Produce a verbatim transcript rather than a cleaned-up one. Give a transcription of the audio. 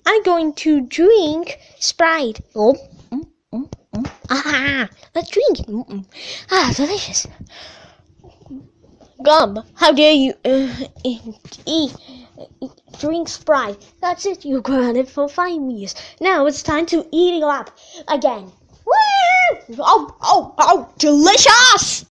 I'm going to drink Sprite. Oh, mm, mm, mm. Ah, let's drink it. Mm, mm. Ah, delicious. Gum, how dare you uh, eat, eat, drink Sprite? That's it, you grounded for five years. Now it's time to eat it up again. Woo! Oh, oh, oh, delicious!